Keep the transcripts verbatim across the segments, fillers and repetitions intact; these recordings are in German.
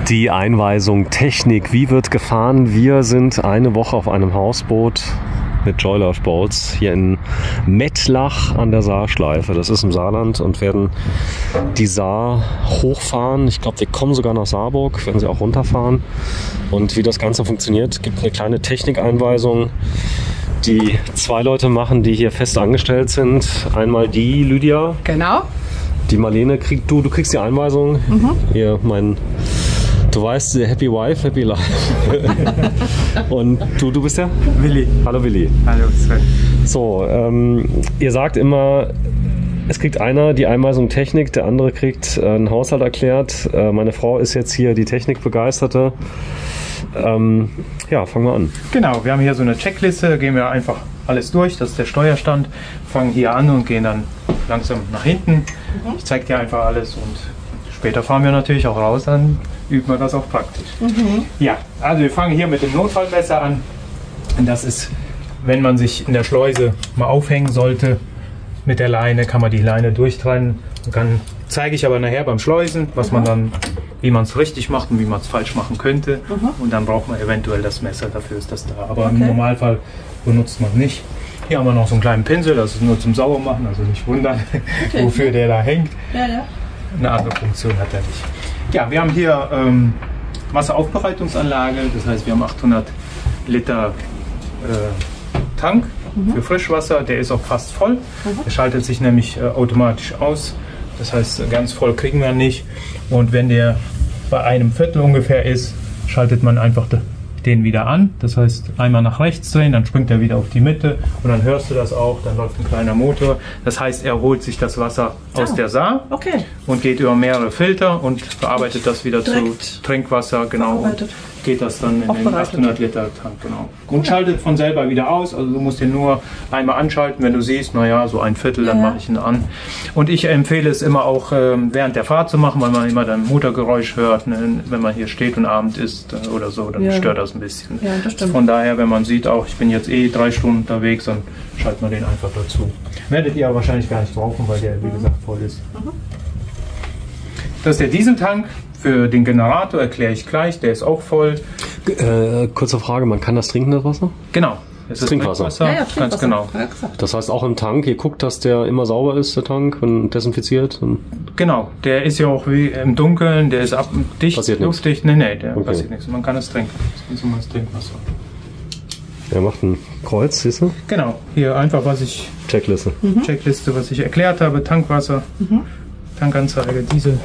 Die Einweisung, Technik, wie wird gefahren? Wir sind eine Woche auf einem Hausboot mit Joylove Boats hier in Mettlach an der Saarschleife. Das ist im Saarland und werden die Saar hochfahren. Ich glaube, wir kommen sogar nach Saarburg, werden sie auch runterfahren. Und wie das Ganze funktioniert, gibt eine kleine Technikeinweisung, die zwei Leute machen, die hier fest angestellt sind. Einmal die Lydia. Genau. Die Marlene kriegt du, du kriegst die Einweisung. Mhm. Hier mein, du weißt, Happy Wife, Happy Life. Und du, du bist ja? Willi. Hallo Willi. Hallo Sven. So, ähm, ihr sagt immer, es kriegt einer die Einweisung Technik, der andere kriegt äh, einen Haushalt erklärt. Äh, meine Frau ist jetzt hier die Technikbegeisterte. Ähm, ja, fangen wir an. Genau, wir haben hier so eine Checkliste, da gehen wir einfach alles durch, das ist der Steuerstand, fangen hier an und gehen dann langsam nach hinten. Mhm. Ich zeige dir einfach alles und später fahren wir natürlich auch raus, dann üben wir das auch praktisch. Mhm. Ja, also wir fangen hier mit dem Notfallmesser an. Und das ist, wenn man sich in der Schleuse mal aufhängen sollte, mit der Leine kann man die Leine durchtrennen. Dann zeige ich aber nachher beim Schleusen, was mhm. man dann, wie man es richtig macht und wie man es falsch machen könnte. Mhm. Und dann braucht man eventuell das Messer, dafür ist das da. Aber okay. Im Normalfall benutzt man nicht. Hier haben wir noch so einen kleinen Pinsel, das ist nur zum Saubermachen, also nicht wundern, okay. wofür der da hängt. Ja, ja. Eine andere Funktion hat er nicht. Ja, wir haben hier ähm, Wasseraufbereitungsanlage, das heißt wir haben achthundert Liter äh, Tank mhm. für Frischwasser, der ist auch fast voll. Mhm. Der schaltet sich nämlich äh, automatisch aus, das heißt ganz voll kriegen wir nicht. Und wenn der bei einem Viertel ungefähr ist, schaltet man einfach den wieder an. Das heißt, einmal nach rechts drehen, dann springt er wieder auf die Mitte und dann hörst du das auch, dann läuft ein kleiner Motor. Das heißt, er holt sich das Wasser aus ah, der Saar okay. und geht über mehrere Filter und verarbeitet das wieder Direkt zu Trinkwasser. Genau, und geht das dann in den achthundert Liter Tank. Genau. Und schaltet von selber wieder aus. Also du musst den nur einmal anschalten, wenn du siehst, naja, so ein Viertel, dann ja. mache ich ihn an. Und ich empfehle es immer auch ähm, während der Fahrt zu machen, weil man immer dann Motorgeräusch hört, ne? Wenn man hier steht und Abend isst äh, oder so, dann ja. stört das ein bisschen. Ja, das stimmt. Von daher, wenn man sieht, auch ich bin jetzt eh drei Stunden unterwegs, dann schaltet man den einfach dazu. Werdet ihr aber wahrscheinlich gar nicht brauchen, weil der, wie gesagt, voll ist. Mhm. Das ist der Dieseltank. Für den Generator erkläre ich gleich, der ist auch voll. Äh, kurze Frage, man kann das trinken, das Wasser? Genau. Das ist Trinkwasser. Trinkwasser. Ja, ja, Trinkwasser. Ganz genau. Ja, das heißt auch im Tank, ihr guckt, dass der immer sauber ist, der Tank, und desinfiziert? Und genau, der ist ja auch wie im Dunkeln, der ist ab, dicht, passiert luftdicht. Nee, nee, der okay. passiert nichts. Man kann es trinken. Das ist immer das Trinkwasser. Er macht ein Kreuz, siehst du? Genau, hier einfach, was ich... Checkliste. Mhm. Checkliste, was ich erklärt habe, Tankwasser, mhm. Tankanzeige, Diesel.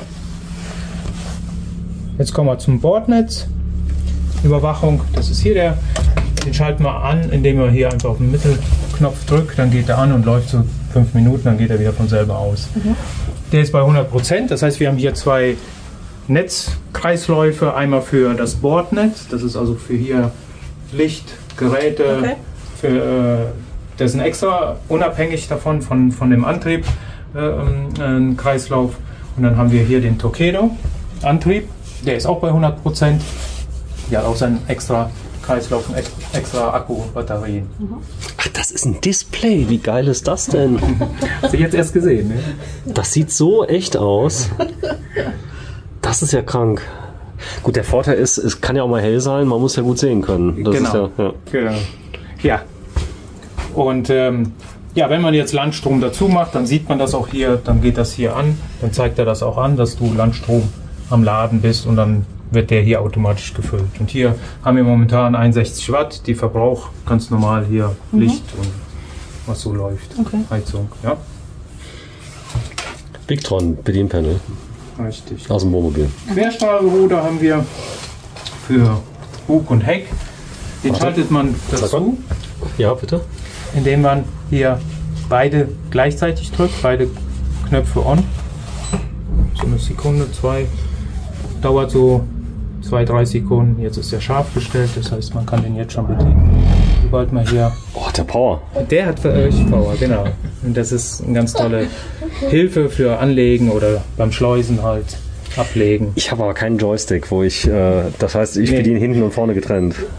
Jetzt kommen wir zum Bordnetz. Überwachung, das ist hier der. Den schalten wir an, indem wir hier einfach auf den Mittelknopf drückt. Dann geht er an und läuft so fünf Minuten, dann geht er wieder von selber aus. Mhm. Der ist bei hundert Prozent, das heißt, wir haben hier zwei Netzkreisläufe. Einmal für das Bordnetz, das ist also für hier Licht, Geräte, okay. für, äh, das ist ein extra, unabhängig davon, von, von dem Antrieb, äh, ein Kreislauf. Und dann haben wir hier den Torqeedo-Antrieb. Der ist auch bei hundert Prozent. Der hat auch seinen extra Kreislauf und extra Akku-Batterien. Ach, das ist ein Display. Wie geil ist das denn? Hast du jetzt erst gesehen, ne? Das sieht so echt aus. Das ist ja krank. Gut, der Vorteil ist, es kann ja auch mal hell sein. Man muss ja gut sehen können. Das genau. Ist ja, ja. Genau. Ja. Und ähm, ja, wenn man jetzt Landstrom dazu macht, dann sieht man das auch hier. Dann geht das hier an. Dann zeigt er das auch an, dass du Landstrom am Laden bist und dann wird der hier automatisch gefüllt. Und hier haben wir momentan einundsechzig Watt, die Verbrauch ganz normal hier mhm. Licht und was so läuft. Okay. Heizung, ja. Victron Bedienpanel. Richtig. Aus dem Wohnmobil. Querstrahlruder haben wir für Bug und Heck. Den Warte. schaltet man dazu. Ja, bitte. Indem man hier beide gleichzeitig drückt, beide Knöpfe on. So eine Sekunde, zwei. Dauert so zwei, drei Sekunden. Jetzt ist er scharf gestellt, das heißt, man kann den jetzt schon bedienen. Sobald man hier. Oh, hat der Power. Der hat für euch Power, genau. Und das ist eine ganz tolle Hilfe für Anlegen oder beim Schleusen halt ablegen. Ich habe aber keinen Joystick, wo ich. Äh, das heißt, ich nee. bediene hinten und vorne getrennt.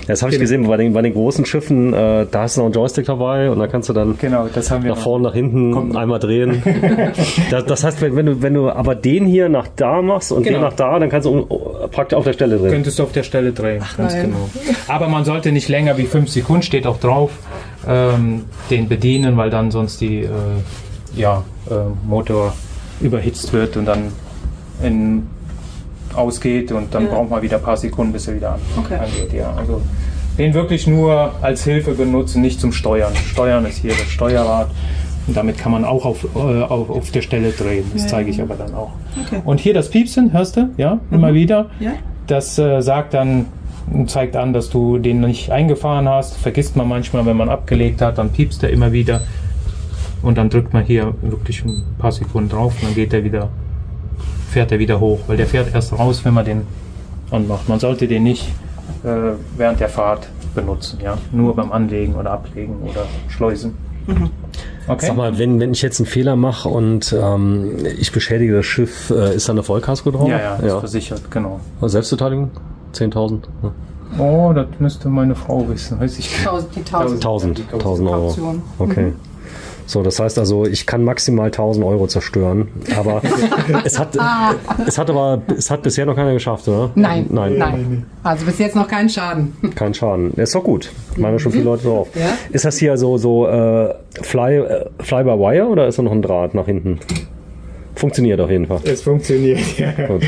Das habe ich gesehen, bei den, bei den großen Schiffen, äh, da hast du noch einen Joystick dabei und da kannst du dann genau, das haben wir nach noch. vorne, nach hinten Kommt. einmal drehen. das, das heißt, wenn du, wenn du aber den hier nach da machst und genau. den nach da, dann kannst du praktisch auf der Stelle drehen. Könntest du auf der Stelle drehen, Ach, ganz nein. genau. Aber man sollte nicht länger wie fünf Sekunden, steht auch drauf, ähm, den bedienen, weil dann sonst die äh, ja, äh, Motor überhitzt wird und dann in, ausgeht und dann ja. braucht man wieder ein paar Sekunden, bis er wieder an, okay. angeht. Ja. Also den wirklich nur als Hilfe benutzen, nicht zum Steuern. Steuern ist hier das Steuerrad und damit kann man auch auf, äh, auf, auf der Stelle drehen. Das ja. zeige ich aber dann auch. Okay. Und hier das Piepsen, hörst du? Ja, mhm. immer wieder. Ja. Das äh, sagt dann, zeigt an, dass du den nicht eingefahren hast. Vergisst man manchmal, wenn man abgelegt hat, dann piepst er immer wieder. Und dann drückt man hier wirklich ein paar Sekunden drauf und dann geht er wieder, fährt er wieder hoch, weil der fährt erst raus, wenn man den anmacht. Man sollte den nicht äh, während der Fahrt benutzen, ja, nur beim Anlegen oder Ablegen oder Schleusen. Mhm. Okay. Sag mal, wenn, wenn ich jetzt einen Fehler mache und ähm, ich beschädige das Schiff, äh, ist da eine Vollkasko drauf? Ja, ja, ist ja. versichert, genau. Selbstbeteiligung? zehntausend? Ja. Oh, das müsste meine Frau wissen, weiß ich nicht. Die tausend. tausend Euro. Okay. Mhm. So, das heißt also, ich kann maximal tausend Euro zerstören, aber es hat, es hat aber, es hat bisher noch keiner geschafft, oder? Nein, nein, nein. Also bis jetzt noch kein Schaden. Kein Schaden. Ist doch gut. Ich meine schon viele Leute drauf. Ja? Ist das hier so, so äh, Fly, äh, Fly by Wire oder ist da noch ein Draht nach hinten? Funktioniert auf jeden Fall. Es funktioniert, ja. Gut.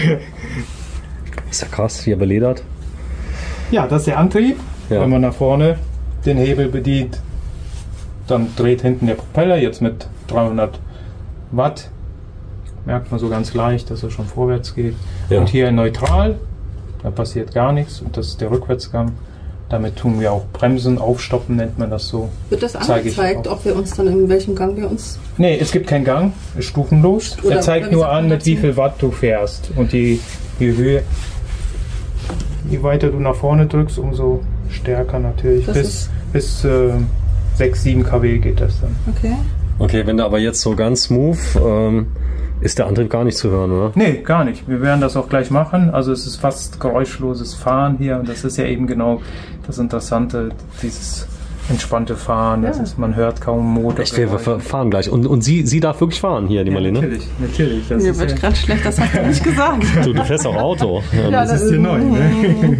Ist ja krass, hier beledert. Ja, das ist der Antrieb. Ja. Wenn man nach vorne den Hebel bedient, dann dreht hinten der Propeller, jetzt mit dreihundert Watt. Merkt man so ganz leicht, dass er schon vorwärts geht. Ja. Und hier in neutral, da passiert gar nichts. Und das ist der Rückwärtsgang. Damit tun wir auch Bremsen, aufstoppen nennt man das so. Wird das angezeigt, ob wir uns dann in welchem Gang wir uns... Nee, es gibt keinen Gang, ist stufenlos. Oder er zeigt nur an, mit wie viel Watt du fährst. Und die, die Höhe, je weiter du nach vorne drückst, umso stärker natürlich. Das bis bis äh, sechs, sieben Kilowatt geht das dann. Okay. Okay, wenn du aber jetzt so ganz smooth, ähm, ist der Antrieb gar nicht zu hören, oder? Nee, gar nicht. Wir werden das auch gleich machen. Also es ist fast geräuschloses Fahren hier und das ist ja eben genau das Interessante, dieses entspannte Fahren. Das Ja. ist, man hört kaum Motor. Echt, wir fahren gleich. Und, und sie, sie darf wirklich fahren hier, die Ja, Marlene? natürlich, natürlich. Das Mir ist wird ja, gerade schlecht, das hast du nicht gesagt. Du, du fährst auch Auto. Ja, Ja, das ist hier neu, ne?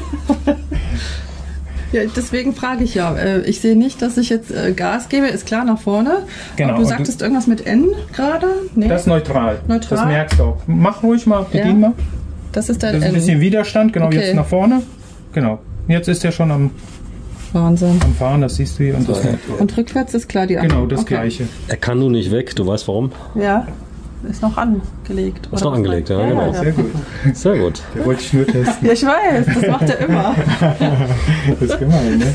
Ja, deswegen frage ich ja. Äh, Ich sehe nicht, dass ich jetzt äh, Gas gebe, ist klar nach vorne. Genau, Aber du und sagtest irgendwas mit N gerade? Nee, Das ist neutral. Neutral? Das merkst du auch. Mach ruhig mal, bedien Ja. mal. das ist der Das ist ein N. bisschen Widerstand, genau, Okay. jetzt nach vorne. Genau. Jetzt ist er schon am, Wahnsinn. am Fahren, das siehst du hier. Und das Und rückwärts ist klar die genau, andere. das Okay. gleiche. Er kann nun nicht weg, du weißt warum? Ja, ist noch angelegt. Ist oder noch was angelegt, ja, meinst du? genau. Sehr gut. Sehr gut. Den wollte ich nur testen. Ja, ich weiß, das macht er immer. Das ist gemein, ne?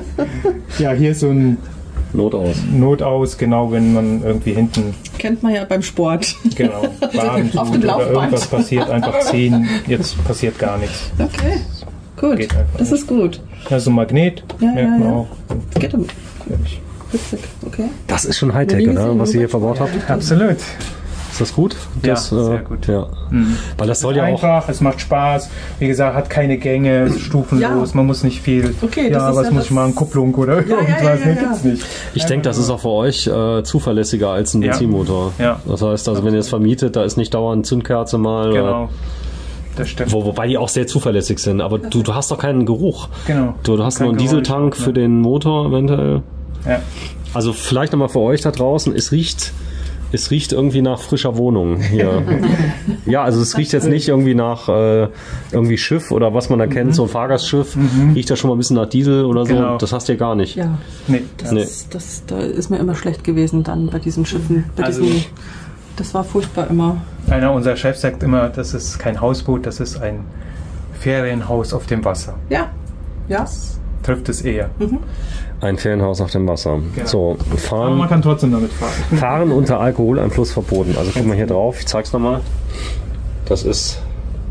Ja, hier ist so ein Notaus. Notaus, genau, wenn man irgendwie hinten, Kennt man ja beim Sport. genau, Wagen Auf tut dem oder Laufband. irgendwas passiert, einfach ziehen. Jetzt passiert gar nichts. Okay, gut. Geht einfach Das ist gut. Das ist so ein Magnet, Ja, merkt ja, man ja. auch. Geht um. Fertig. Witzig, okay. Das ist schon Hightech, Nie oder? gesehen, Was ihr hier oder? verbaut habt. Absolut. Ist das gut? Ja, Das, sehr gut. Ja. Mhm. Weil das soll Ist ja auch. einfach, es macht Spaß. Wie gesagt, hat keine Gänge, ist stufenlos, Ja. man muss nicht viel. Okay, ja, das ist was ja muss das- ich machen? Kupplung oder ja, irgendwas? ja, ja, Ne, ja. gibt's nicht. Ich denke, das ist auch für euch äh, zuverlässiger als ein Ja. Benzinmotor. Ja. Das heißt, also wenn ihr es vermietet, da ist nicht dauernd Zündkerze mal. Genau. Das Äh, stimmt. wo, wobei die auch sehr zuverlässig sind. Aber du, du hast doch keinen Geruch. Genau. Du, du hast Kein nur einen Geräusch Dieseltank auch, ne? für den Motor eventuell. Ja. Also vielleicht nochmal für euch da draußen, es riecht, es riecht irgendwie nach frischer Wohnung hier. Ja, also es riecht jetzt nicht irgendwie nach äh, irgendwie Schiff oder was man da kennt, so ein Fahrgastschiff. Riecht da schon mal ein bisschen nach Diesel oder so. Genau. Das hast du ja gar nicht. Ja, Nee. das, Nee. das, da ist mir immer schlecht gewesen dann bei diesen Schiffen. Bei Also- diesen, das war furchtbar immer. Einer unserer Chefs sagt immer, das ist kein Hausboot, das ist ein Ferienhaus auf dem Wasser. Ja, ja. Trifft es eher. Ein Ferienhaus auf dem Wasser. Genau. So, Aber man fahren, kann trotzdem damit fahren. fahren unter Alkoholeinfluss verboten. Also guck mal hier drauf, ich zeig's nochmal. Das ist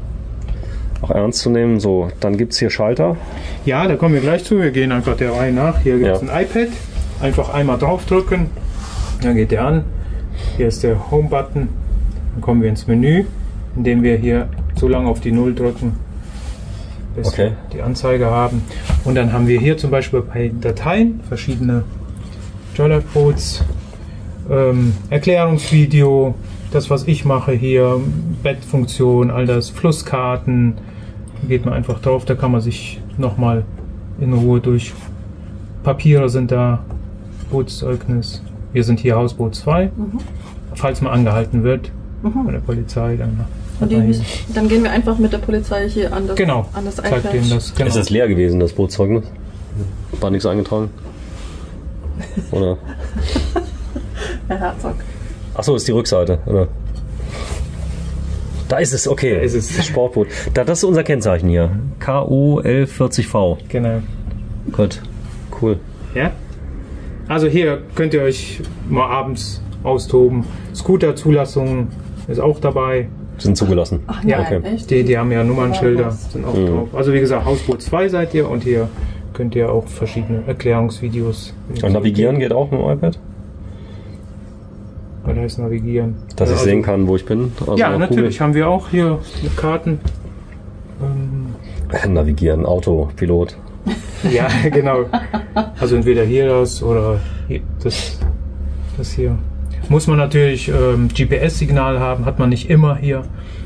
auch ernst zu nehmen. So, dann gibt es hier Schalter. Ja, da kommen wir gleich zu. Wir gehen einfach der Reihe nach. Hier gibt es Ja. ein iPad. Einfach einmal draufdrücken. Dann geht der an. Hier ist der Home-Button. Dann kommen wir ins Menü, indem wir hier so lange auf die Null drücken, bis Okay. wir die Anzeige haben. Und dann haben wir hier zum Beispiel bei Dateien verschiedene Joylife Boats, ähm, Erklärungsvideo, das was ich mache hier, Bettfunktion, all das, Flusskarten. Da geht man einfach drauf, da kann man sich nochmal in Ruhe durch. Papiere sind da, Bootszeugnis. Wir sind hier Hausboot zwei. Mhm. Falls man angehalten wird Mhm. bei der Polizei, dann Und die, müssen- dann gehen wir einfach mit der Polizei hier an das, genau, an das zeigt iPad. denen das. Genau. Ist das leer gewesen, das Bootzeugnis? War nichts eingetragen? Oder? Herr Herzog. Achso, ist die Rückseite, oder? Da ist es, okay. Da ist es. Das Sportboot. Da, das ist unser Kennzeichen hier. K O elf vierzig V. Genau. Gut, cool. Ja? Also hier könnt ihr euch mal abends austoben. Scooter-Zulassung ist auch dabei. Sind zugelassen. Ach Ja, nein, okay. echt? Die, die haben ja Nummernschilder, was. sind auch Mhm. drauf. Also wie gesagt, Hausboot zwei seid ihr und hier könnt ihr auch verschiedene Erklärungsvideos. Und navigieren geht auch mit dem iPad? Was heißt navigieren? Dass ich Also- sehen kann, wo ich bin? Also Ja, Google. natürlich haben wir auch hier mit Karten. Ähm, Äh, Navigieren, Auto, Pilot. ja, genau. Also entweder hier das oder hier, das, das hier. Muss man natürlich ähm, G P S-Signal haben, hat man nicht immer hier.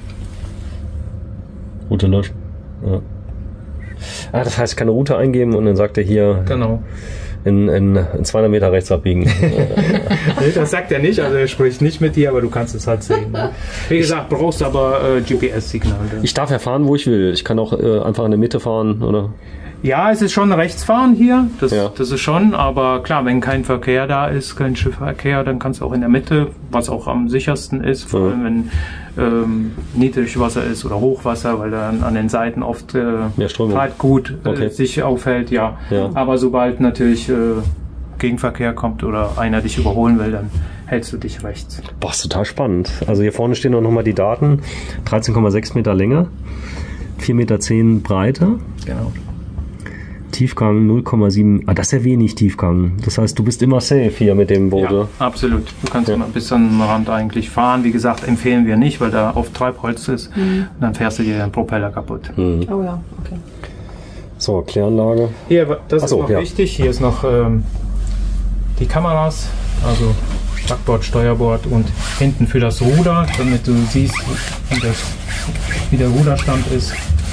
Route löschen. Ja. Ah, das heißt, keine Route eingeben und dann sagt er hier Genau. in, in, in zweihundert Meter rechts abbiegen. Nee, das sagt er nicht, also er spricht nicht mit dir, aber du kannst es halt sehen. Ne? Wie gesagt, brauchst aber äh, G P S-Signal. Ich darf ja fahren, wo ich will. Ich kann auch äh, einfach in der Mitte fahren, oder? Ja, es ist schon Rechtsfahren hier, das, Ja. das ist schon, aber klar, wenn kein Verkehr da ist, kein Schiffverkehr, dann kannst du auch in der Mitte, was auch am sichersten ist, vor Ja. allem wenn ähm, Niedrigwasser ist oder Hochwasser, weil dann an den Seiten oft äh, Mehr Strömung. halt gut äh, Okay. sich aufhält, ja. Ja. Aber sobald natürlich äh, Gegenverkehr kommt oder einer dich überholen will, dann hältst du dich rechts. Boah, ist total spannend. Also hier vorne stehen auch nochmal die Daten. dreizehn Komma sechs Meter Länge, vier Komma zehn Meter Breite, Genau. Tiefgang null Komma sieben. Ah, das ist ja wenig Tiefgang. Das heißt, du bist immer safe hier mit dem Boot. Ja, absolut. Du kannst Ja. immer bis an den Rand eigentlich fahren. Wie gesagt, empfehlen wir nicht, weil da oft Treibholz ist. Mhm. Dann fährst du dir den Propeller kaputt. Mhm. Oh ja, okay. So, Kläranlage. Hier, das Ach so, ist noch ja. wichtig. Hier ist noch ähm, die Kameras, also Backbord, Steuerbord und hinten für das Ruder, damit du siehst, wie, das, wie der Ruderstand ist.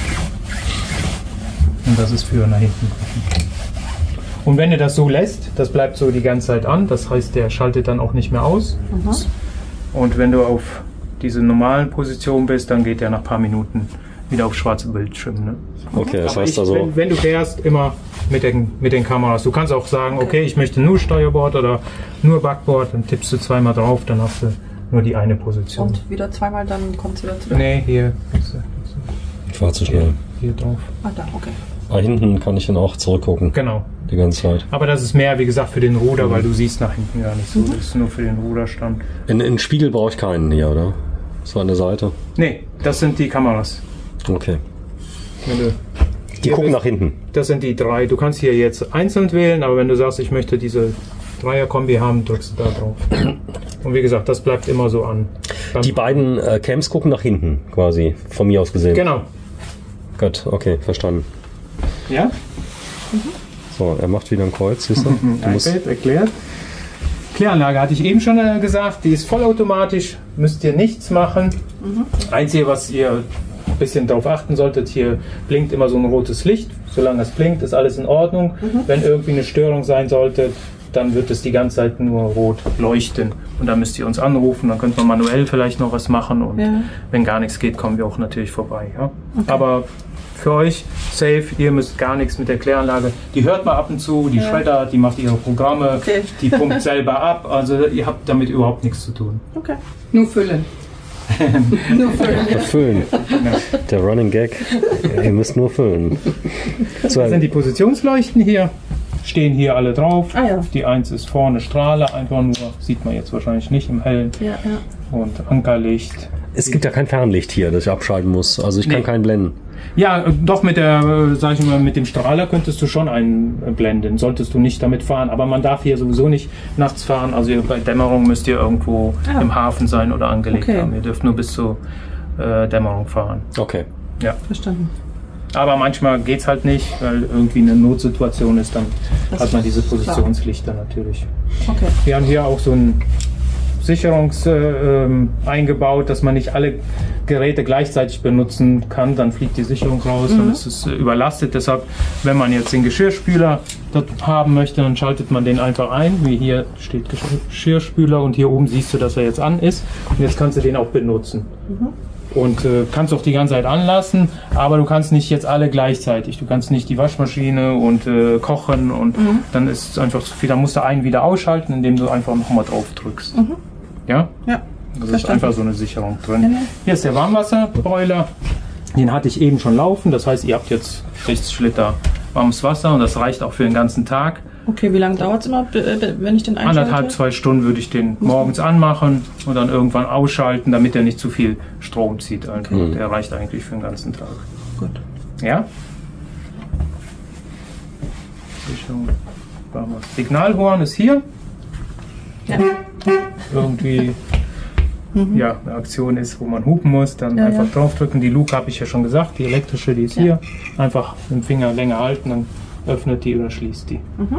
Und das ist für nach hinten gucken. Und wenn du das so lässt, das bleibt so die ganze Zeit an, das heißt, der schaltet dann auch nicht mehr aus. Mhm. Und wenn du auf diese normalen Position bist, dann geht der nach ein paar Minuten wieder auf schwarze Bildschirm. Ne? Okay, das Aber heißt ich, also. wenn, wenn du fährst, immer mit den, mit den Kameras. Du kannst auch sagen, okay, ich möchte nur Steuerbord oder nur Backbord, dann tippst du zweimal drauf, dann hast du nur die eine Position. Und wieder zweimal, dann kommt es wieder zurück. Nee, hier, Ich war zu hier, schnell. hier drauf. Ah, da, okay. Ah, hinten kann ich dann auch zurückgucken. Genau. Die ganze Zeit. Aber das ist mehr, wie gesagt, für den Ruder, weil du siehst nach hinten gar nicht so. Das ist nur für den Ruderstand. In, in Spiegel brauche ich keinen hier, oder? So an der Seite. Nee, das sind die Kameras. Okay. Wenn du Die hier gucken bist, nach hinten. Das sind die drei. Du kannst hier jetzt einzeln wählen, aber wenn du sagst, ich möchte diese Dreier-Kombi haben, drückst du da drauf. Und wie gesagt, das bleibt immer so an. Beim- Die beiden äh, Cams gucken nach hinten, quasi. Von mir aus gesehen. Genau. Gut, okay, verstanden. Ja? So, er macht wieder ein Kreuz, siehst du? Du musst, iPad erklärt. Kläranlage hatte ich eben schon äh, gesagt, die ist vollautomatisch, müsst ihr nichts machen. Einzige, was ihr ein bisschen darauf achten solltet, hier blinkt immer so ein rotes Licht. Solange es blinkt, ist alles in Ordnung. Wenn irgendwie eine Störung sein sollte, dann wird es die ganze Zeit nur rot leuchten. Und dann müsst ihr uns anrufen, dann könnt man manuell vielleicht noch was machen. Und Ja. wenn gar nichts geht, kommen wir auch natürlich vorbei. Ja? Aber für euch safe, ihr müsst gar nichts mit der Kläranlage. Die hört man ab und zu, die Ja. Shredder, die macht ihre Programme, Okay. die pumpt selber ab. Also ihr habt damit überhaupt nichts zu tun. Okay. Nur füllen. Nur füllen. füllen. Der Running Gag. Ja, ihr müsst nur füllen. So, Das sind die Positionsleuchten hier. Stehen hier alle drauf. Ah ja. Die eins ist vorne Strahler, einfach nur, sieht man jetzt wahrscheinlich nicht im Hellen. Ja, ja. Und Ankerlicht. es gibt ja kein Fernlicht hier, das ich abschalten muss. Also ich kann Nee. keinen blenden. Ja, äh, doch mit der, äh, sag ich mal, mit dem Strahler könntest du schon einblenden, solltest du nicht damit fahren. Aber man darf hier sowieso nicht nachts fahren. Also ihr- bei Dämmerung müsst ihr irgendwo Ah. im Hafen sein oder angelegt Okay. haben. Ihr dürft nur bis zur äh, Dämmerung fahren. Okay. Ja. Verstanden. Aber manchmal geht es halt nicht, weil irgendwie eine Notsituation ist, dann das hat man diese Positionslichter klar. natürlich. Okay. Wir haben hier auch so ein Sicherungs äh, ähm, eingebaut, dass man nicht alle Geräte gleichzeitig benutzen kann, dann fliegt die Sicherung raus, mhm. dann ist es äh, überlastet. Deshalb, wenn man jetzt den Geschirrspüler dort haben möchte, dann schaltet man den einfach ein, wie hier steht Geschirrspüler und hier oben siehst du, dass er jetzt an ist und jetzt kannst du den auch benutzen. Mhm. Und äh, kannst auch die ganze Zeit anlassen, aber du kannst nicht jetzt alle gleichzeitig. Du kannst nicht die Waschmaschine und äh, kochen und mhm. dann ist es einfach zu viel. Dann musst du einen wieder ausschalten, indem du einfach nochmal drauf drückst. Mhm. Ja? Ja. Das ist einfach so eine Sicherung drin. Mhm. Hier ist der Warmwasserboiler. Den hatte ich eben schon laufen. Das heißt, ihr habt jetzt sechzig Liter warmes Wasser und das reicht auch für den ganzen Tag. Okay, wie lange dauert es immer, wenn ich den einschalte? Anderthalb, zwei Stunden würde ich den morgens anmachen und dann irgendwann ausschalten, damit er nicht zu viel Strom zieht. Also mhm. Der reicht eigentlich für den ganzen Tag. Gut. Ja? Signalhorn ist hier. Ja. Irgendwie mhm. ja, eine Aktion ist, wo man hupen muss, dann ja, einfach ja. draufdrücken. Die Luke habe ich ja schon gesagt, die elektrische, die ist ja. hier. Einfach mit dem Finger länger halten, dann öffnet die oder schließt die. Mhm.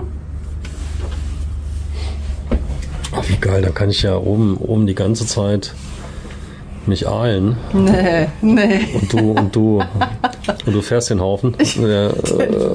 Ach, wie geil, da kann ich ja oben, oben die ganze Zeit mich ahlen. Nee, nee. Und du, und du, und du fährst den Haufen. Ja, äh,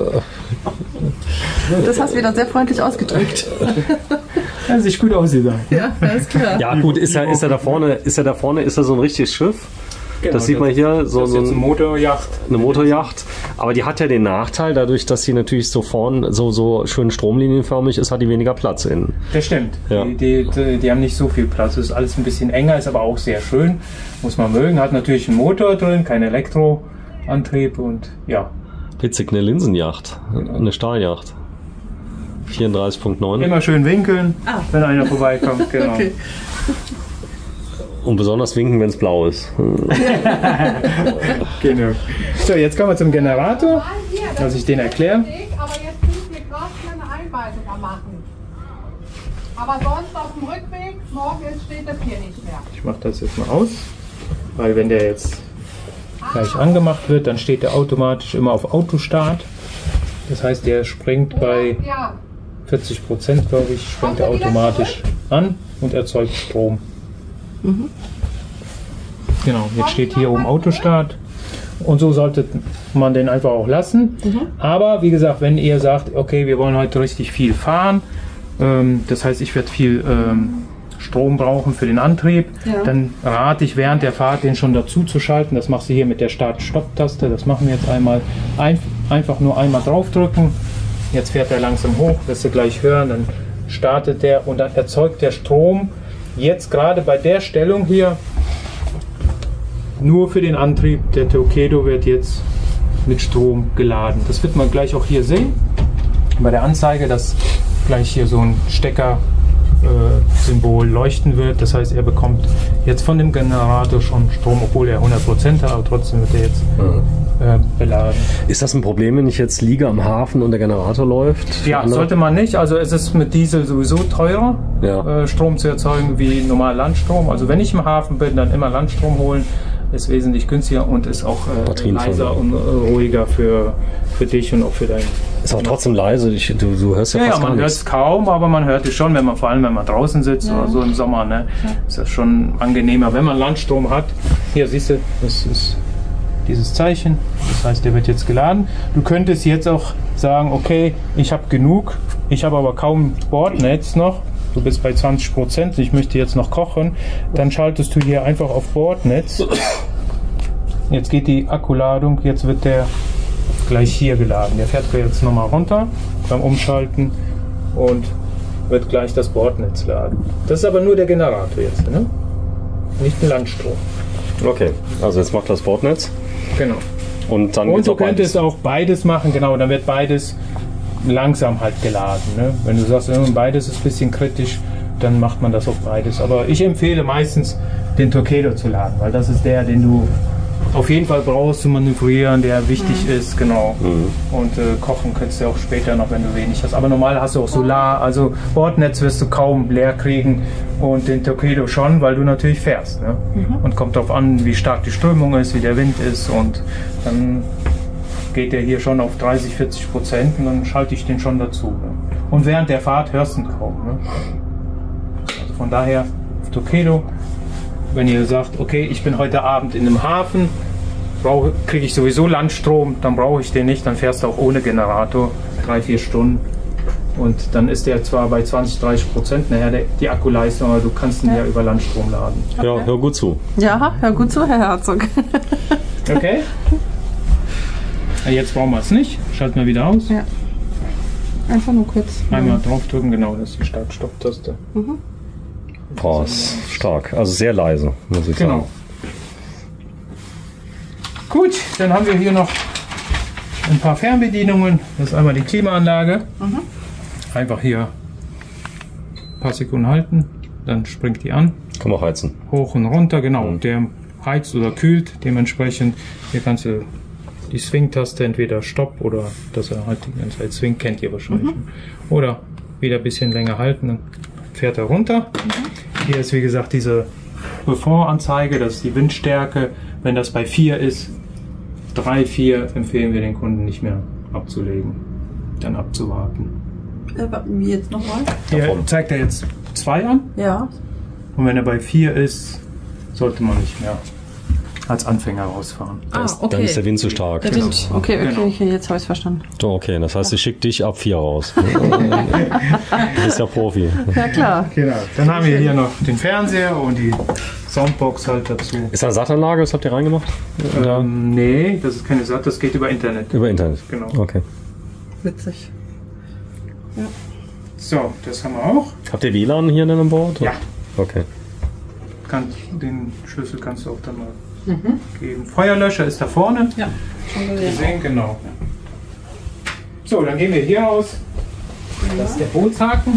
das hast du wieder sehr freundlich ausgedrückt. Ja, sieht gut aus, dieser. Ja, alles klar. Ja, gut, ist er, ist er da vorne, ist er da vorne, ist er so ein richtiges Schiff? Genau, das sieht man hier, so, das ist so jetzt eine Motorjacht. Eine Motorjacht, aber die hat ja den Nachteil, dadurch, dass sie natürlich so vorn so, so schön stromlinienförmig ist, hat die weniger Platz innen. Das stimmt. Ja. Die, die, die, die haben nicht so viel Platz. Es ist alles ein bisschen enger, ist aber auch sehr schön. Muss man mögen. Hat natürlich einen Motor drin, kein Elektroantrieb und ja. Witzig, eine Linsenjacht, eine Stahljacht. vierunddreißig Komma neun. Immer schön winkeln, ah. wenn einer vorbeikommt. Genau. Okay. Und besonders winken, wenn es blau ist. Genau. So, jetzt kommen wir zum Generator, dass ich den erkläre. Aber jetzt müssen wir gerade eine Einweisung machen. Aber sonst auf dem Rückweg, morgen steht das hier nicht mehr. Ich mache das jetzt mal aus, weil wenn der jetzt gleich angemacht wird, dann steht der automatisch immer auf Autostart. Das heißt, der springt bei vierzig Prozent, glaube ich, springt er automatisch an und erzeugt Strom. Mhm. Genau, jetzt steht hier oben Autostart und so sollte man den einfach auch lassen. Mhm. Aber wie gesagt, wenn ihr sagt, okay, wir wollen heute richtig viel fahren, ähm, das heißt, ich werde viel ähm, Strom brauchen für den Antrieb, ja. dann rate ich während der Fahrt den schon dazu zu schalten. Das machst du hier mit der Start-Stopp-Taste. Das machen wir jetzt einmal. Ein, einfach nur einmal draufdrücken. Jetzt fährt er langsam hoch, wirst du gleich hören. Dann startet der und dann erzeugt der Strom. Jetzt gerade bei der Stellung hier nur für den Antrieb. Der Torqeedo wird jetzt mit Strom geladen. Das wird man gleich auch hier sehen bei der Anzeige, dass gleich hier so ein Stecker äh, Symbol leuchten wird. Das heißt, er bekommt jetzt von dem Generator schon Strom, obwohl er hundert Prozent hat, aber trotzdem wird er jetzt mhm. äh, beladen. Ist das ein Problem, wenn ich jetzt liege am Hafen und der Generator läuft? Ja, sollte man nicht. Also es ist mit Diesel sowieso teurer, ja. äh, Strom zu erzeugen wie normal Landstrom. Also wenn ich im Hafen bin, dann immer Landstrom holen. Ist wesentlich günstiger und ist auch äh, leiser und äh, ruhiger für, für dich und auch für dein... Ist auch trotzdem leise, ich, du, du hörst ja, ja fast ja, man hört es kaum, aber man hört es schon, wenn man, vor allem wenn man draußen sitzt ja. oder so im Sommer, ne, ja. ist das schon angenehmer, wenn man Landstrom hat. Hier siehst du, das ist dieses Zeichen, das heißt, der wird jetzt geladen. Du könntest jetzt auch sagen, okay, ich habe genug, ich habe aber kaum Bordnetz noch. Du bist bei zwanzig Prozent, ich möchte jetzt noch kochen, dann schaltest du hier einfach auf Bordnetz. Jetzt geht die Akkuladung, jetzt wird der gleich hier geladen. Der fährt jetzt nochmal runter beim Umschalten und wird gleich das Bordnetz laden. Das ist aber nur der Generator jetzt, ne? Nicht ein Landstrom. Okay, also jetzt macht das Bordnetz. Genau. Und dann und du könntest auch beides machen, genau, dann wird beides langsam halt geladen. Ne? Wenn du sagst, beides ist ein bisschen kritisch, dann macht man das auch beides. Aber ich empfehle meistens, den Torqeedo zu laden, weil das ist der, den du auf jeden Fall brauchst zu manövrieren, der wichtig mhm. ist, genau. Mhm. Und äh, kochen kannst du auch später noch, wenn du wenig hast. Aber normal hast du auch Solar, also Bordnetz wirst du kaum leer kriegen und den Torqeedo schon, weil du natürlich fährst. Ne? Mhm. Und kommt darauf an, wie stark die Strömung ist, wie der Wind ist und dann geht der hier schon auf dreißig, vierzig Prozent und dann schalte ich den schon dazu. Ne? Und während der Fahrt hörst du ihn kaum. Ne? Also von daher auf Torqeedo, wenn ihr sagt, okay, ich bin heute Abend in einem Hafen, kriege ich sowieso Landstrom, dann brauche ich den nicht, dann fährst du auch ohne Generator drei, vier Stunden. Und dann ist der zwar bei zwanzig, dreißig Prozent nachher der, die Akkuleistung, aber du kannst ihn ja, ja über Landstrom laden. Okay. Ja, hör gut zu. Ja, hör gut zu, Herr Herzog. Okay. Jetzt brauchen wir es nicht. Schalten wir wieder aus. Ja. Einfach nur kurz. Einmal draufdrücken, genau, das ist die Start-Stopp-Taste. Mhm. Boah, ist stark. Also sehr leise, muss ich genau. sagen. Gut, dann haben wir hier noch ein paar Fernbedienungen. Das ist einmal die Klimaanlage. Mhm. Einfach hier ein paar Sekunden halten, dann springt die an. Kann man heizen. Hoch und runter, genau. Mhm. Der heizt oder kühlt dementsprechend. Hier kannst du die Swing-Taste, entweder Stopp oder dass er halt die ganze Zeit Swing, kennt ihr wahrscheinlich. Mhm. Oder wieder ein bisschen länger halten, dann fährt er runter. Mhm. Hier ist wie gesagt diese Buffon-Anzeige, das ist die Windstärke. Wenn das bei vier ist, drei, vier, empfehlen wir den Kunden nicht mehr abzulegen, dann abzuwarten. Äh, wie jetzt nochmal? Hier zeigt er jetzt zwei an. Ja. Und wenn er bei vier ist, sollte man nicht mehr als Anfänger rausfahren. Ah, okay. Dann ist der Wind zu stark. Der Wind. Okay, okay, Genau. okay, jetzt habe ich es verstanden. So, okay, das heißt, ich schicke dich ab vier raus. Du bist ja Profi. Ja, klar. Genau. Dann haben wir hier noch den Fernseher und die Soundbox halt dazu. Ist da eine Sattanlage, was habt ihr reingemacht? Ähm, nee, das ist keine Sat, das geht über Internet. Über Internet? Genau. Okay. Witzig. Ja. So, das haben wir auch. Habt ihr W L A N hier in einem Board? Ja. Okay. Kann, den Schlüssel kannst du auch dann mal mhm. geben. Feuerlöscher ist da vorne. Ja, schon gesehen. Gesehen, genau. So, dann gehen wir hier raus. Ja. Das ist der Bootshaken.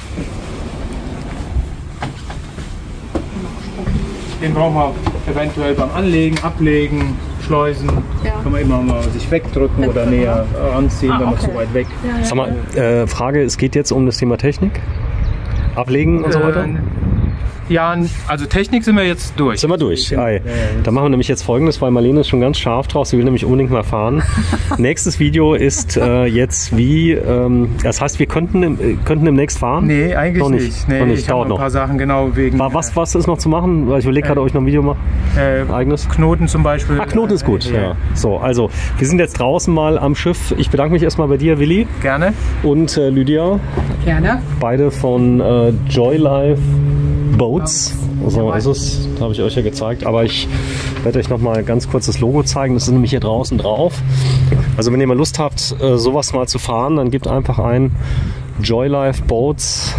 Den brauchen wir eventuell beim Anlegen, Ablegen, Schleusen. Ja. Kann man immer mal sich wegdrücken oder näher ranziehen, ah, wenn man okay. zu weit weg. Ja, ja. Sag mal, äh, Frage, es geht jetzt um das Thema Technik? Ablegen und so weiter? Äh, Ja, also Technik sind wir jetzt durch. Sind wir durch. Ei. Dann machen wir nämlich jetzt Folgendes, weil Marlene ist schon ganz scharf drauf. Sie will nämlich unbedingt mal fahren. Nächstes Video ist äh, jetzt wie, ähm, das heißt, wir könnten, im, könnten demnächst fahren? Nee, eigentlich noch nicht. nicht. Nee, noch nicht. Ich Dauert habe ein noch. paar Sachen genau wegen... Was, was ist noch zu machen? Weil ich überlege gerade, ob ich noch ein Video mache. Äh, Eigenes. Knoten zum Beispiel. Ah, Knoten ist gut. Äh, ja. Ja. So, also wir sind jetzt draußen mal am Schiff. Ich bedanke mich erstmal bei dir, Willi. Gerne. Und äh, Lydia. Gerne. Beide von äh, Joylife Boats. So ist es, habe ich euch ja gezeigt. Aber ich werde euch noch mal ganz kurz das Logo zeigen. Das ist nämlich hier draußen drauf. Also wenn ihr mal Lust habt, sowas mal zu fahren, dann gebt einfach ein Joylife Boats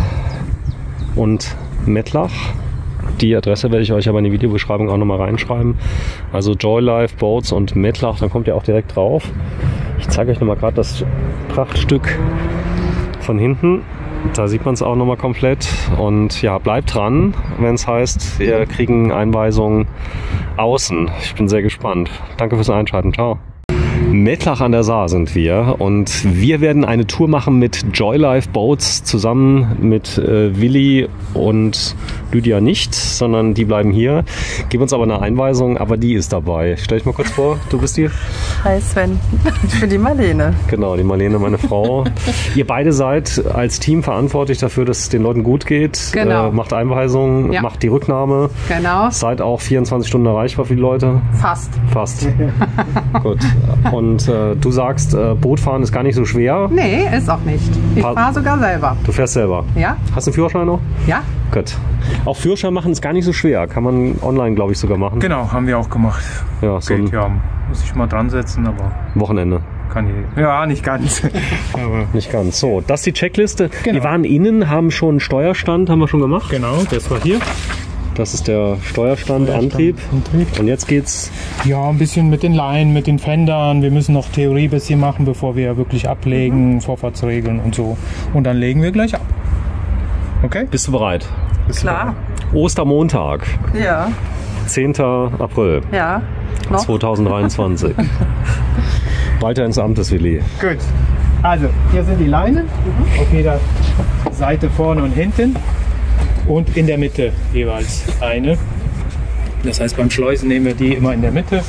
und Mettlach. Die Adresse werde ich euch aber in die Videobeschreibung auch noch mal reinschreiben. Also Joylife Boats und Mettlach, dann kommt ihr auch direkt drauf. Ich zeige euch noch mal gerade das Prachtstück von hinten. Da sieht man es auch nochmal komplett. Und ja, bleibt dran, wenn es heißt, wir kriegen Einweisungen außen. Ich bin sehr gespannt. Danke fürs Einschalten. Ciao. Mettlach an der Saar sind wir und wir werden eine Tour machen mit Joylife Boats zusammen mit äh, Willi und Lydia nicht, sondern die bleiben hier. Geben uns aber eine Einweisung, aber die ist dabei. Stell dich mal kurz vor, du bist die? Hi Sven, ich bin die Marlene. Genau, die Marlene, meine Frau. Ihr beide seid als Team verantwortlich dafür, dass es den Leuten gut geht. Genau. Äh, macht Einweisungen, ja. macht die Rücknahme. Genau. Seid auch vierundzwanzig Stunden erreichbar für die Leute? Fast. Fast. Gut. Und äh, du sagst, äh, Bootfahren ist gar nicht so schwer. Nee, ist auch nicht. Ich fahre sogar selber. Du fährst selber? Ja. Hast du einen Führerschein noch? Ja. Gut. Auch Führerschein machen ist gar nicht so schwer. Kann man online, glaube ich, sogar machen. Genau, haben wir auch gemacht. Ja, so ein Geht, ja, muss ich mal dran setzen, aber... Wochenende. Kann ich. Ja, nicht ganz. Aber nicht ganz. So, das ist die Checkliste. Genau. Wir waren innen, haben schon einen Steuerstand, haben wir schon gemacht. Genau, das war hier. Das ist der Steuerstand, Steuerstand Antrieb. Antrieb. Und jetzt geht's. Ja, ein bisschen mit den Leinen, mit den Fendern. Wir müssen noch Theorie ein bisschen machen, bevor wir wirklich ablegen, mhm. Vorfahrtsregeln und so. Und dann legen wir gleich ab. Okay? Bist du bereit? Bist Klar. Du bereit? Ostermontag. Ja. zehnter April Ja. Noch? zweitausenddreiundzwanzig. Weiter ins Amtes, Willi. Gut. Also, hier sind die Leinen. Mhm. Auf jeder Seite vorne und hinten. Und in der Mitte jeweils eine. Das heißt, beim Schleusen nehmen wir die immer in der Mitte.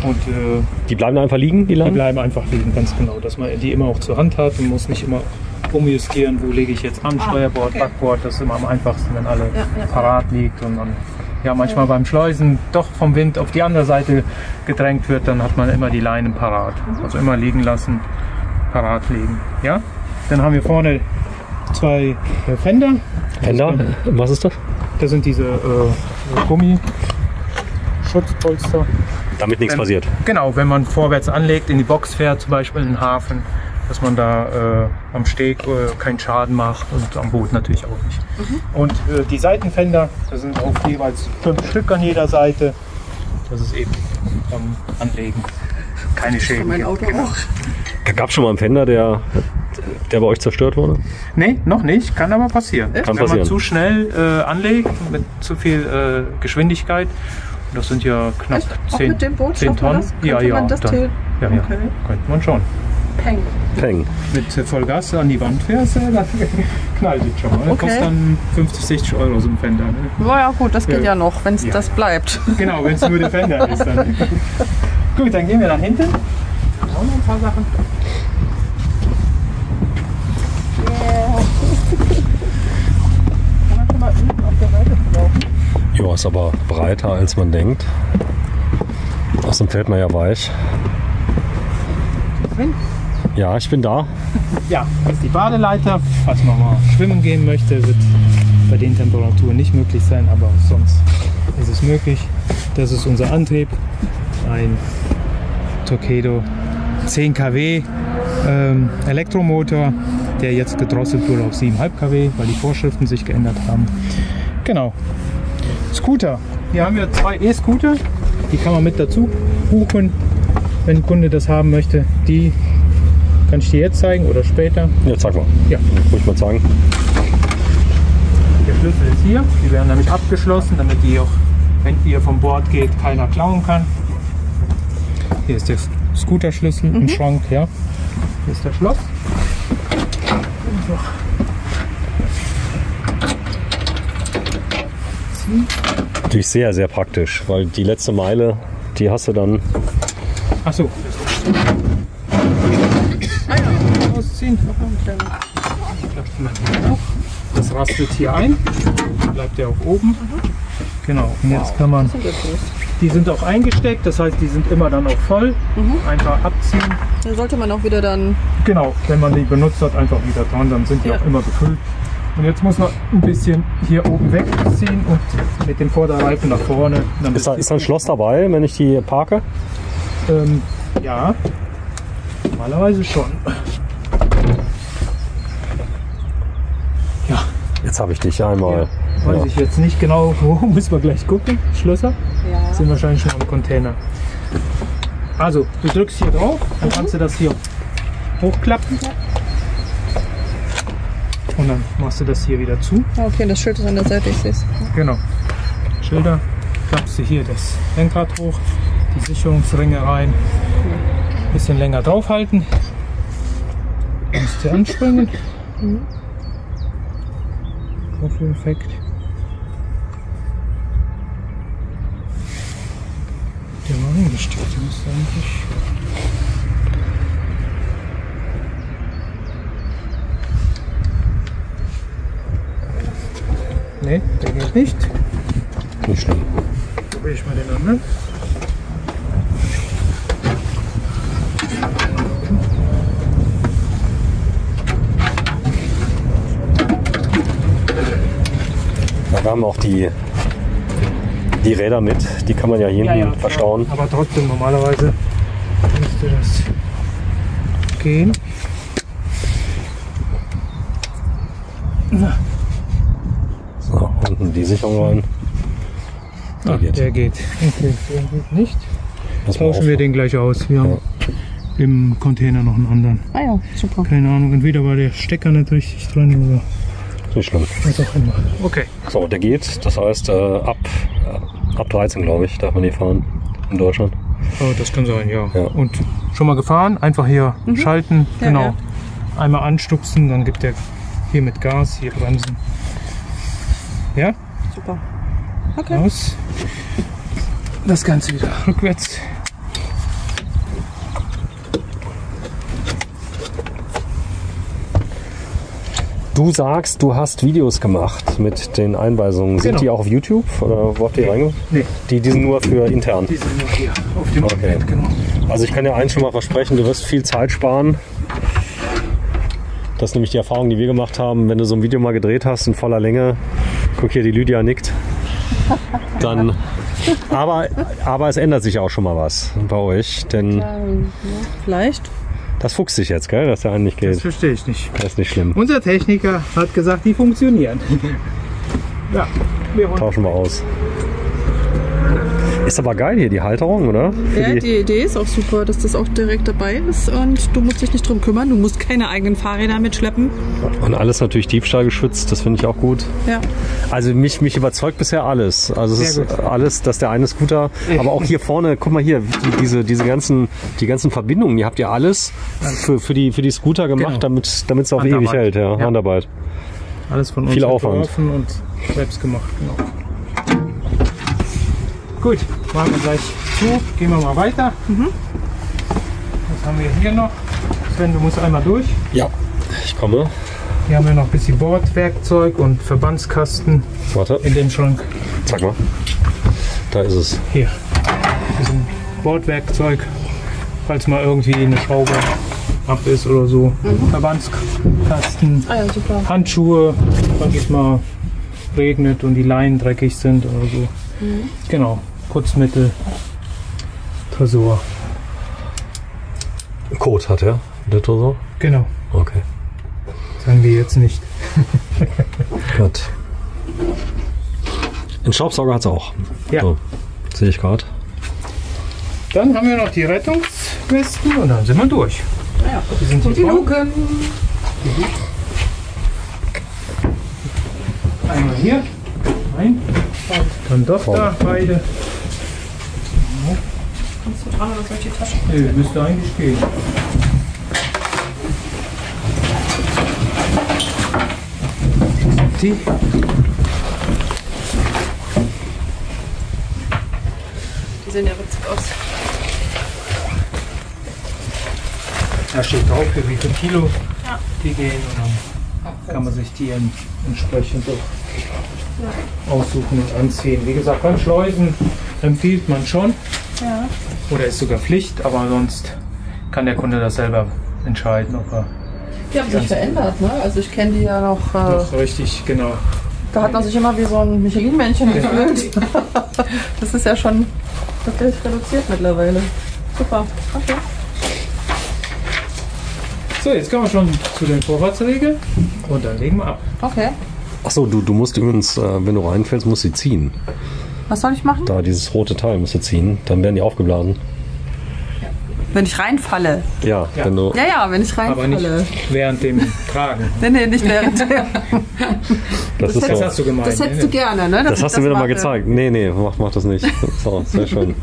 Und äh, Die bleiben einfach liegen, die die Leinen? bleiben einfach liegen, ganz genau. Dass man die immer auch zur Hand hat und muss nicht immer umjustieren, wo lege ich jetzt am Steuerbord, okay. Backbord. Das ist immer am einfachsten, wenn alle Ja, ja. parat liegt und dann ja, manchmal beim Schleusen doch vom Wind auf die andere Seite gedrängt wird, dann hat man immer die Leinen parat. Also immer liegen lassen, parat legen. Ja? Dann haben wir vorne zwei äh, Fender. Fender? Was ist das? Das sind diese äh, Gummischutzpolster. Damit nichts Wenn- passiert. Genau, wenn man vorwärts anlegt, in die Box fährt, zum Beispiel in den Hafen, dass man da äh, am Steg äh, keinen Schaden macht und am Boot natürlich auch nicht. Und äh, die Seitenfender, das sind auch jeweils fünf Stück an jeder Seite. Das ist eben beim Anlegen keine Schäden. Mein gibt. Auto Genau. auch. Da gab es schon mal einen Fender, der, der bei euch zerstört wurde? Nee, noch nicht, kann aber passieren. Kann wenn passieren. man zu schnell äh, anlegt, mit zu viel äh, Geschwindigkeit, und das sind ja knapp Echt? Auch zehn, mit dem Boot zehn schafft man Tonnen. das? Ja, Könnte ja, man das dann, Till- ja, ja, Okay. könnte man schon. Peng. Peng. Mit äh, Vollgas an die Wand fährst, äh, dann knallt es schon. Das Okay. kostet dann fünfzig, sechzig Euro so ein Fender. Ne? Na ja, gut, das geht Ja. ja noch, wenn es Ja. das bleibt. Genau, wenn es nur der Fender ist. Dann. Gut, dann gehen wir nach hinten. Auch noch ein paar Sachen. Kann man schon mal unten auf der Seite laufen? Ja, ist aber breiter als man denkt. Außerdem fällt man ja weich. Ja, ich bin da. Ja, das ist die Badeleiter. Falls man mal schwimmen gehen möchte, wird bei den Temperaturen nicht möglich sein, aber sonst ist es möglich. Das ist unser Antrieb. Ein Torqeedo zehn Kilowatt ähm, Elektromotor, der jetzt gedrosselt wurde auf sieben Komma fünf Kilowatt, weil die Vorschriften sich geändert haben. Genau. Scooter. Hier haben wir zwei E-Scooter. Die kann man mit dazu buchen, wenn ein Kunde das haben möchte. Die kann ich dir jetzt zeigen oder später. Ja, zeig mal. Ja. Muss ich mal zeigen. Der Schlüssel ist hier. Die werden nämlich abgeschlossen, damit die auch, wenn ihr vom Bord geht, keiner klauen kann. Hier ist der Scooterschlüssel im Schrank. Ja. Hier ist der Schloss. Und noch ziehen. Natürlich sehr, sehr praktisch, weil die letzte Meile, die hast du dann. Achso. Ausziehen. Klappt man hier hoch. Das rastet hier ein. Bleibt der auch oben. Genau. Und jetzt kann man. Die sind auch eingesteckt, das heißt, die sind immer dann auch voll. Einfach abziehen. Da sollte man auch wieder dann. Genau, wenn man die benutzt hat, einfach wieder dran, dann sind die Ja. auch immer gefüllt. Und jetzt muss man ein bisschen hier oben wegziehen und mit dem Vorderreifen nach vorne. Dann Ist da, ist da ein Schloss dabei, wenn ich die parke? Ähm, ja, normalerweise schon. Ja, Jetzt habe ich dich einmal. weiß Ja. ich jetzt nicht genau, wo, müssen wir gleich gucken. Schlösser Ja. sind wahrscheinlich schon am Container. Also, du drückst hier drauf, dann kannst du das hier hochklappen. Und dann machst du das hier wieder zu. Okay, das Schild ist an der Seite, ich sehe es. Genau. Schilder. Klappst du hier das Lenkrad hoch, die Sicherungsringe rein. Bisschen länger draufhalten. Dann musst du anspringen. Koffel-Effekt. Der war eingesteckt, der müsste eigentlich. Ne, der geht nicht. Nicht schlimm. Probiere ich mal den anderen. Ja, wir haben auch die, die Räder mit, die kann man ja hier hinten verstauen. Aber trotzdem, normalerweise müsste das gehen. So, unten die Sicherung rein. Der Ah, geht. der geht. Okay, der geht nicht. Lass mal Tauschen wir auf. den gleich aus. Wir haben im Container noch einen anderen. Ah ja, super. Keine Ahnung, entweder war der Stecker nicht richtig dran oder Nicht schlimm. was auch immer. Okay. So, der geht. Das heißt, äh, ab, äh, ab dreizehn, glaube ich, darf man die fahren in Deutschland. Oh, das kann sein, ja. Ja. Und schon mal gefahren, einfach hier schalten, Ja, genau. ja. Einmal anstupsen, dann gibt er hier mit Gas, hier bremsen. Ja, Super. Okay. aus. Das Ganze wieder rückwärts. Du sagst, du hast Videos gemacht mit den Einweisungen. Sind Genau. die auch auf YouTube oder wo habt ihr reinge? Nee. Die, die sind nur für intern. Die sind nur hier auf dem Okay. iPad, genau. Also ich kann dir eins schon mal versprechen, du wirst viel Zeit sparen. Das ist nämlich die Erfahrung, die wir gemacht haben. Wenn du so ein Video mal gedreht hast in voller Länge, guck hier, die Lydia nickt, dann... Aber, aber es ändert sich auch schon mal was bei euch, denn Ähm, ja, vielleicht. das fuchst sich jetzt, gell, dass der einen nicht Das geht. verstehe ich nicht. Das ist nicht schlimm. Unser Techniker hat gesagt, die funktionieren. Ja, wir holen. Tauschen wir aus. Ist aber geil hier, die Halterung, oder? Für Ja, die, die Idee ist auch super, dass das auch direkt dabei ist und du musst dich nicht drum kümmern. Du musst keine eigenen Fahrräder mitschleppen. und alles natürlich diebstahlgeschützt, das finde ich auch gut. Ja. Also mich, mich überzeugt bisher alles. Also es Sehr ist gut. alles, dass der eine Scooter, aber auch hier vorne, guck mal hier, die, diese, diese ganzen, die ganzen Verbindungen, die habt ihr alles für, für, die, für die Scooter gemacht, Genau. damit damit es auch Handarbeit. ewig hält. Ja, Ja. Handarbeit. Alles von uns Viel Aufwand. entworfen und selbst gemacht. Genau. Gut, machen wir gleich zu. Gehen wir mal weiter. Was haben wir hier noch? Sven, du musst einmal durch. Ja, ich komme. Hier haben wir noch ein bisschen Bordwerkzeug und Verbandskasten Warte, in dem Schrank. zeig mal. Da ist es. Hier, bisschen Bordwerkzeug, falls mal irgendwie eine Schraube ab ist oder so. Verbandskasten, Ah ja, super. Handschuhe, falls es mal regnet und die Leinen dreckig sind oder so. Genau, Putzmittel, Tresor. Code hat er, der Tresor? Genau, Okay, sagen wir jetzt nicht. gut. Einen Staubsauger hat es auch. Ja. So, sehe ich gerade. Dann haben wir noch die Rettungswesten und dann sind wir durch. Ja. Die sind Und die hier drauf. Luken. Einmal hier, rein, dann dort Voll. da, beide. Kannst du dran oder soll ich die Tasche? Nee, müsste eigentlich gehen. Die. Die sehen ja witzig aus. Da steht drauf, für wie viel Kilo Ja. die gehen und dann kann man sich die en- entsprechend auch aussuchen und anziehen. Wie gesagt, beim Schleusen empfiehlt man schon Ja. oder ist sogar Pflicht, aber sonst kann der Kunde das selber entscheiden, ob er Die haben sich verändert, ne? Also ich kenne die ja noch. Äh, das richtig genau. da hat man sich immer wie so ein Michelin-Männchen gefühlt. Das ist ja schon wirklich reduziert mittlerweile. Super. Okay. So, jetzt kommen wir schon zu den Vorfahrtsregeln und dann legen wir ab. Okay. Achso, du, du musst übrigens, äh, wenn du reinfällst, musst du sie ziehen. Was soll ich machen? Da dieses rote Teil musst du ziehen, dann werden die aufgeblasen. Wenn ich reinfalle. Ja, Ja. wenn du. Ja, ja, wenn ich Aber nicht reinfalle. während dem Tragen. Nee, nee, nicht während der. Das, ist Das so. hast du gemeint. Das hättest ne? du gerne, ne? dass Das ich hast du mir doch mal mache. gezeigt. Nee, nee, mach, mach das nicht. So, sehr schön.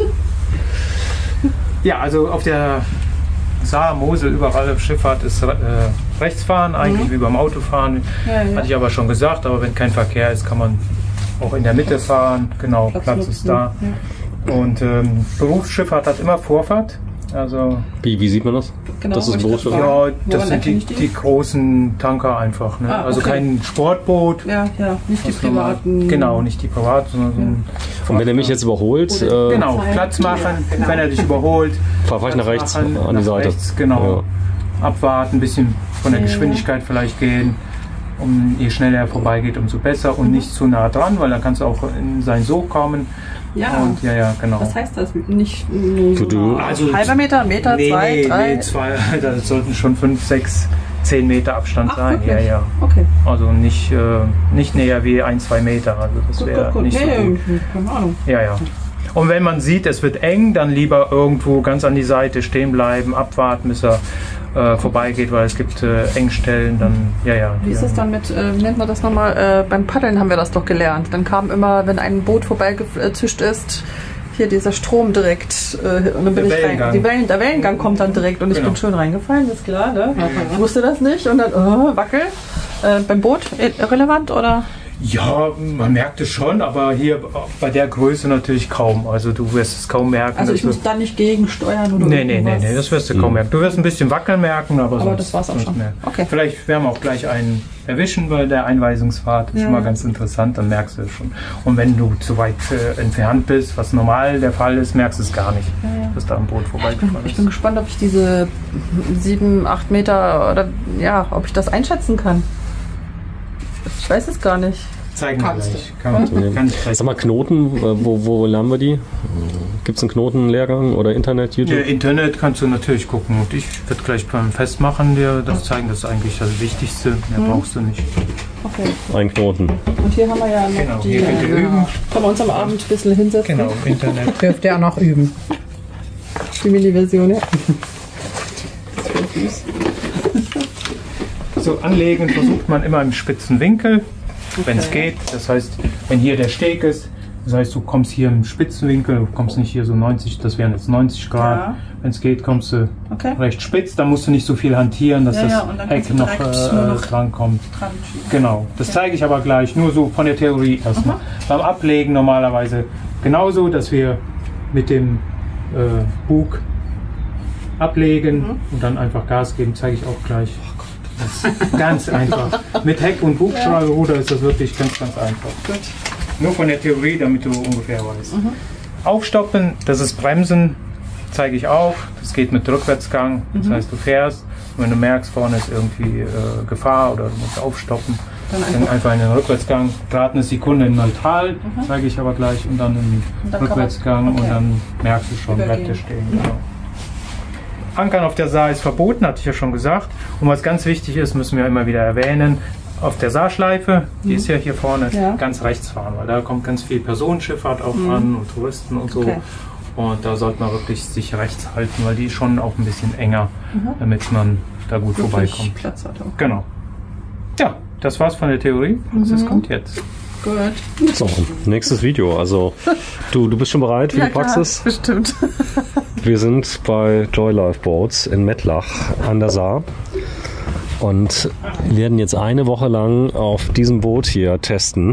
Ja, also auf der Saar, Mosel, überall auf Schifffahrt ist äh, Rechtsfahren, eigentlich wie beim Autofahren. Ja, ja. Hatte ich aber schon gesagt, aber wenn kein Verkehr ist, kann man auch in der Mitte fahren. Genau, Platz Platz, nutzen. ist da. Und ähm, Berufsschifffahrt hat immer Vorfahrt. Also Wie, wie sieht man das? Genau, das ist ein wollte ich Boot. grad ja, Woran das sind die, erkenne ich die? die großen Tanker einfach. Ne? Ah, Also okay. kein Sportboot. Ja, ja, nicht die was normal- privaten. Genau, nicht die privaten, sondern so ein Und wenn er mich jetzt überholt, äh, Genau, Platz machen, wenn er dich überholt. fahr fahr ich nach Platz rechts machen, an die nach Seite. Rechts, genau. Abwarten, ein bisschen von der Ja. Geschwindigkeit vielleicht gehen. Um, je schneller er vorbeigeht, umso besser und nicht zu nah dran, weil dann kannst du auch in sein Sog kommen. Ja. Und ja, ja, genau. Was heißt das? Nicht nur so Du- du- nah? Also- halber Meter, Meter, nee, zwei, nee, drei? nee, zwei, das sollten schon fünf, sechs, zehn Meter Abstand Ach, sein. wirklich? Ja, ja. Okay. Also nicht, äh, nicht näher wie ein, zwei Meter. Also das Gut, wäre gut, gut. nicht so Nee, gut. keine Ahnung. Ja, ja. Und wenn man sieht, es wird eng, dann lieber irgendwo ganz an die Seite stehen bleiben, abwarten, bis er äh, vorbeigeht, weil es gibt äh, Engstellen, dann, ja, ja. Wie ist ja. es dann mit, äh, wie nennt man das nochmal? Äh, beim Paddeln haben wir das doch gelernt. Dann kam immer, wenn ein Boot vorbeigezischt ist, hier dieser Strom direkt. Äh, und dann bin Der ich rein. Wellengang. Die Wellen, der Wellengang kommt dann direkt und ich Genau. bin schön reingefallen, ist klar, ne? Ich wusste das nicht und dann, oh, wackel. Äh, beim Boot irrelevant oder? Ja, man merkt es schon, aber hier bei der Größe natürlich kaum. Also du wirst es kaum merken. Also ich muss da nicht gegensteuern oder Nee, nee, nee, irgendwas? nee, das wirst du kaum merken. Du wirst ein bisschen wackeln merken, aber, Aber sonst das war's auch sonst schon. mehr. Okay. Vielleicht werden wir auch gleich einen erwischen bei der Einweisungsfahrt. Das ist Ja. immer ganz interessant, dann merkst du es schon. Und wenn du zu weit äh, entfernt bist, was normal der Fall ist, merkst du es gar nicht, Ja, ja. dass da ein Boot vorbeigefahren Ich ist. bin gespannt, ob ich diese sieben, acht Meter oder ja, ob ich das einschätzen kann. Ich weiß es gar nicht. Zeigen wir Kannst gleich. Kann, kann ich gleich. Sag mal, Knoten, äh, wo, wo lernen wir die? Gibt es einen Knotenlehrgang oder Internet, YouTube? Ja, Internet kannst du natürlich gucken und ich werde gleich beim Festmachen dir das zeigen. Das ist eigentlich das Wichtigste. Mehr brauchst du nicht. Okay. Ein Knoten. Und hier haben wir ja noch Genau, die. hier könnt ihr üben. Können wir uns am Abend ein bisschen hinsetzen? Genau, Internet. Dürft ihr auch noch üben. Die Mini-Version, ja. So, anlegen versucht man immer im spitzen Winkel, wenn es Okay. geht. Das heißt, wenn hier der Steg ist, das heißt, du kommst hier im spitzen Winkel, du kommst nicht hier so neunzig, das wären jetzt neunzig Grad. Ja. Wenn es geht, kommst du Okay. recht spitz, dann musst du nicht so viel hantieren, dass Ja, das ja, und dann Heck kannst du noch, direkt nur äh, noch dran kommt. Dran schieben. Genau, das zeige ich aber gleich, nur so von der Theorie erstmal. Beim Ablegen normalerweise genauso, dass wir mit dem äh, Bug ablegen und dann einfach Gas geben, zeige ich auch gleich. Das ist ganz einfach. Mit Heck- und Bugstrahlruder ist das wirklich ganz, ganz einfach. Gut. Nur von der Theorie, damit du ungefähr weißt. Aufstoppen, das ist Bremsen, zeige ich auch. Das geht mit Rückwärtsgang. Das heißt, du fährst und wenn du merkst, vorne ist irgendwie äh, Gefahr oder du musst aufstoppen, Dann dann einfach- einfach in den Rückwärtsgang. Gerade eine Sekunde in neutral, zeige ich aber gleich, und dann in Und dann den kann man- Rückwärtsgang und okay. dann merkst du schon, bleibt der Übergehen. stehen. Genau. Ankern auf der Saar ist verboten, hatte ich ja schon gesagt. Und was ganz wichtig ist, müssen wir immer wieder erwähnen, auf der Saarschleife, die ist ja hier vorne, Ja. ganz rechts fahren, weil da kommt ganz viel Personenschifffahrt auch an und Touristen und so. Okay. Und da sollte man wirklich sich rechts halten, weil die ist schon auch ein bisschen enger, damit man da gut Wirklich vorbeikommt. Platz hat auch. Genau. Ja, das war's von der Theorie. Das kommt jetzt. Gut. So, nächstes Video. Also, du, du bist schon bereit für Ja, die Praxis? klar, bestimmt. Wir sind bei Joy Life Boats in Mettlach an der Saar und werden jetzt eine Woche lang auf diesem Boot hier testen.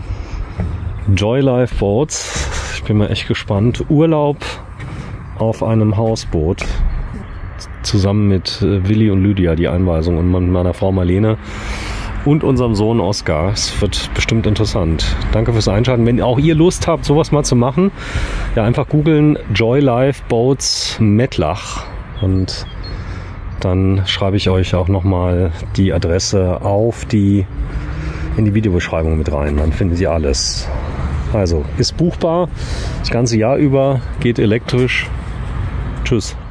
Joy Life Boats, ich bin mal echt gespannt. Urlaub auf einem Hausboot. Zusammen mit äh, Willi und Lydia, die Einweisung, und meiner Frau Marlene und unserem Sohn Oskar. Es wird bestimmt interessant. Danke fürs Einschalten. Wenn auch ihr Lust habt, sowas mal zu machen, ja, einfach googeln Joy Life Boats Mettlach und dann schreibe ich euch auch nochmal die Adresse auf die in die Videobeschreibung mit rein. Dann finden Sie alles. Also, ist buchbar das ganze Jahr über, geht elektrisch. Tschüss.